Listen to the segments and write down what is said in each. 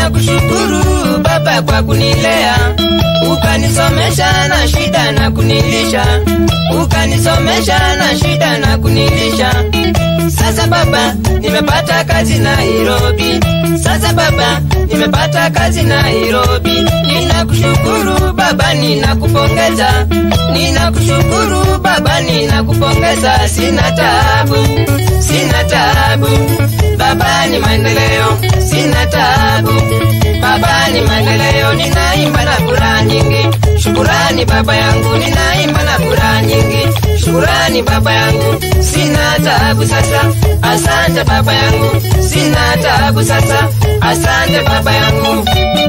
Ninakushukuru baba kwa kunilea, ukanisomesha na shida na kunilisha, ukanisomesha na shida na kunilisha. Sasa baba nimepata kazi Nairobi, sasa baba nimepata kazi Nairobi. Ninakushukuru baba, ninakupongeza, ninakushukuru baba, ninakupongeza. Sina taabu, sina taabu, baba ni maendeleo. Sina taabu, baba ni maendeleo. Ninaimba na furaha nyingi, shukurani baba yangu. Ninaimba na furaha nyingi, shukurani baba yangu. Sina taabu sasa, asante baba yangu. Sina taabu sasa, asante baba yangu.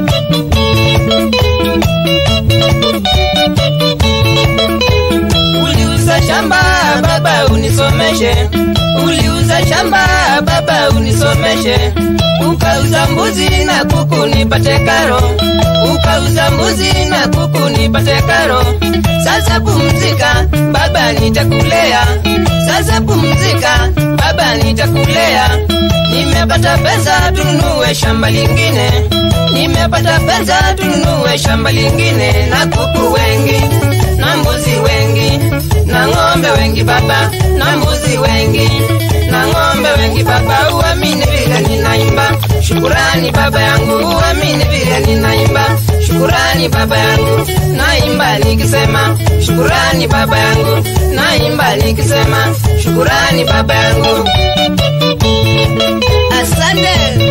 Uliuza shamba baba unisomeshe, uliuza shamba baba unisomeshe. Ukauza mbuzi na kuku nipate karo, ukauza mbuzi na kuku nipate karo. Sasa pumzika baba nitakulea, sasa pumzika baba nitakulea. Nimepata pesa tununue shamba lingine, nimepata pesa tununue shamba lingine. Na kuku wengi, na mbuzi wengi, na ng'ombe wengi baba, na mbuzi wengi, na ng'ombe wengi baba. Uamini vile ninaimba, shukurani baba yangu. Uamini vile ninaimba, shukurani baba yangu. Naimba nikisema, shukurani baba yangu. Naimba nikisema, shukurani baba yangu. Asante.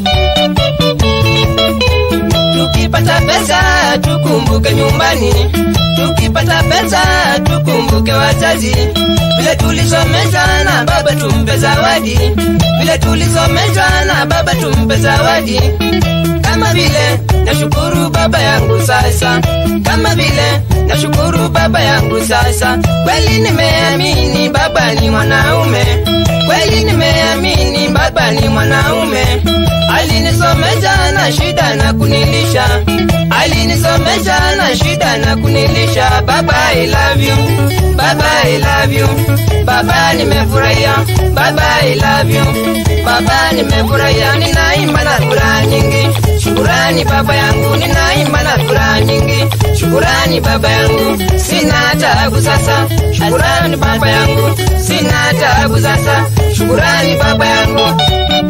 Tukipata pesa tukumbuke nyumbani, tukipata pesa tukumbuke wazazi. Vile tulisomeshwa na baba tumpe zawadi, vile tulisomeshwa na baba tumpe zawadi. Kama vile nashukuru baba yangu sasa, kama vile nashukuru baba yangu sasa. Kweli nimeamini baba ni mwanaume, kweli nimeamini baba ni mwanaume. Alinisomesha na shida na kunilisha, alinisomesha na shida na kunilisha. Baba I love you, baba I love you, baba nimefurahia. Baba I love you, baba nimefurahia. Ninaimba na furaha nyingi, shukurani baba yangu. Ninaimba na furaha nyingi, shukurani baba yangu. Sina taabu sasa, shukurani baba yangu. Sina taabu sasa, shukurani baba yangu.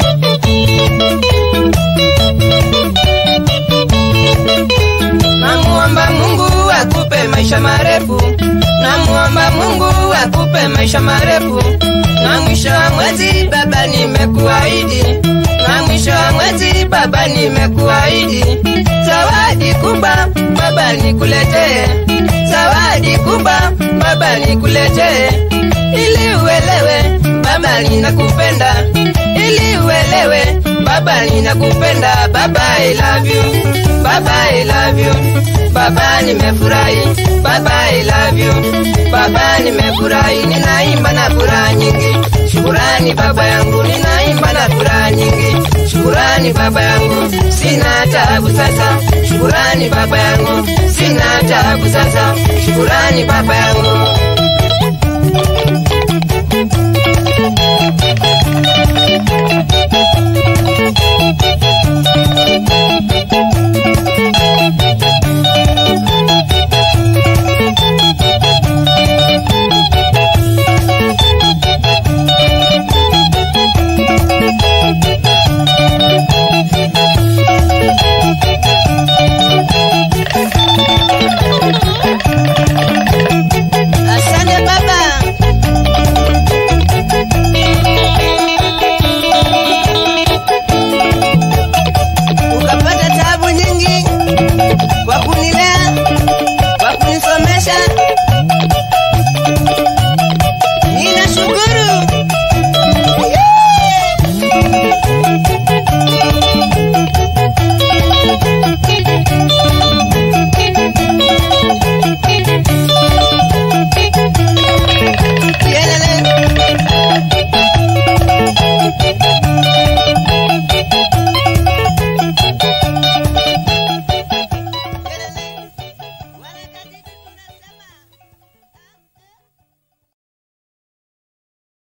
Namuomba Mungu akupe maisha marefu, namuomba Mungu akupe maisha marefu. Na mwisho wa mwezi baba nimekuahidi, na mwisho wa mwezi baba nimekuahidi. Zawadi kubwa baba nikuletee, zawadi kubwa baba nikuletee. Ili uelewe baba ninakupenda, ili uelewe baba ninakupenda. Baba I love you, baba I love you, baba nimefurahi. Baba I love you, baba nimefurahi. Ninaimba na furaha nyingi, shukurani baba yangu. Ninaimba na furaha nyingi, shukurani baba yangu. Sina taabu sasa, shukurani baba yangu. Sina taabu sasa, shukurani baba yangu.